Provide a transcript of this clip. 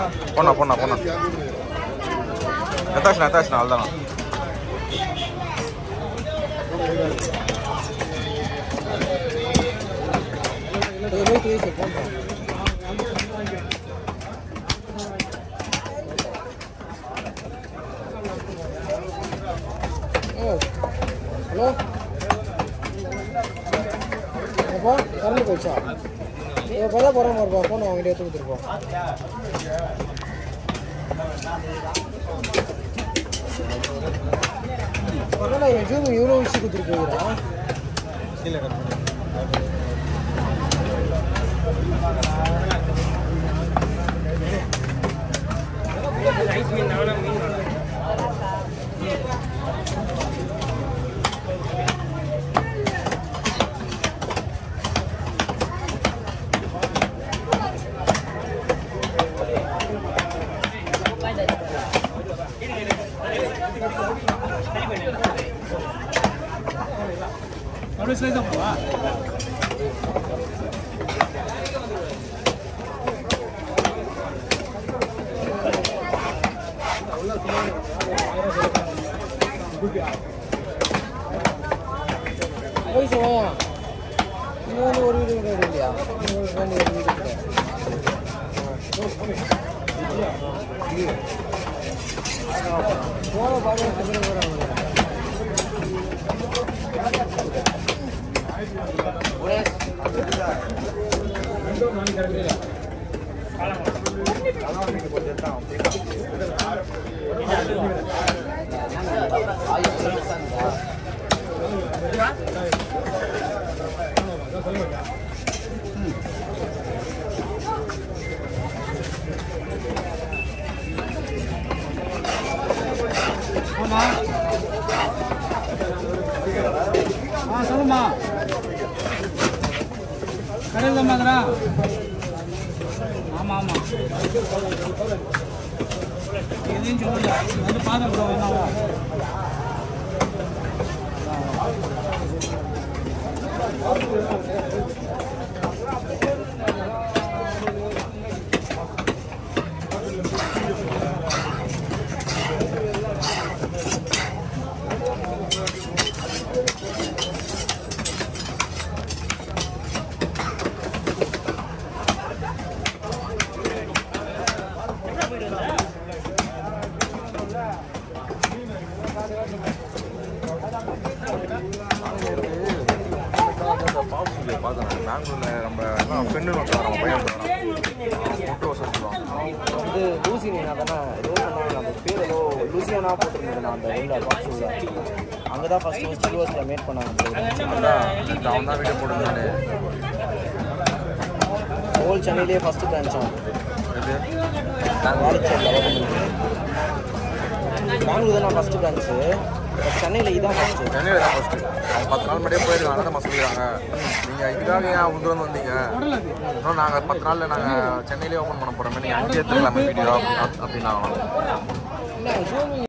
போண்ணா போண்ணா போண்ணா எத்தாச்சுண்ணா அவ்வளோதாண்ணா hello அப்பா current போச்சா இப்போ தான் போகிற மாதிரி இருப்பா ஃபோன் வாங்கிட்டு எடுத்து கொடுத்துருப்போம் என்னடா இவன் ஜூம் இவ்வளோ விஷயம் கொடுத்துட்டு போகிறான் அப்படியே ஸ்லைஸா போவா போய் சொல்லுவா இன்னும் வந்து ஒரு வீடு கிடையாது இல்லையா இன்னும் ஒரு வீடு கிடையாது போன பார்க்க சொல்லுமா கடையில் தான் பார்க்குறா ஆமாம் ஆமாம் எதையும் சொல்லல வந்து பார்க்க கூட வேணாவா பெங்களூரில் நம்ம எல்லாம் ஃப்ரெண்டு நம்ம பையன் வந்து லூசினா தானே ஏதோ சொன்னாங்க அந்த பேர் ஏதோ லூசியானா போட்டிருந்தது நான் அந்த உள்ள பாக்ஸில் அங்கே தான் ஃபஸ்ட்டு சில்வர்ஸில் மேட் பண்ணாங்க அவன் தான் வீடியோ போட்டிருந்தானே ஹோல் சென்னையிலேயே ஃபஸ்ட்டு பிரான்ச்சாக பெங்களூர் தான் ஃபஸ்ட்டு பிரான்ச்சு சென்னையில் இதான் ஃபஸ்ட்டு சென்னையில் தான் ஃபஸ்ட்டு அவங்க 10 நாள் முன்னாடியே போயிருக்காங்க தான் சொல்லிடுறாங்க நீங்கள் இதுக்காக ஏன் உதுந்து வந்தீங்க இன்னும் நாங்கள் 10 நாளில் நாங்கள் சென்னையிலே ஓப்பன் பண்ண போகிறோமே நீங்கள் அங்கே எடுத்துக்கலாமே வீடியோ அப்படின்னாங்க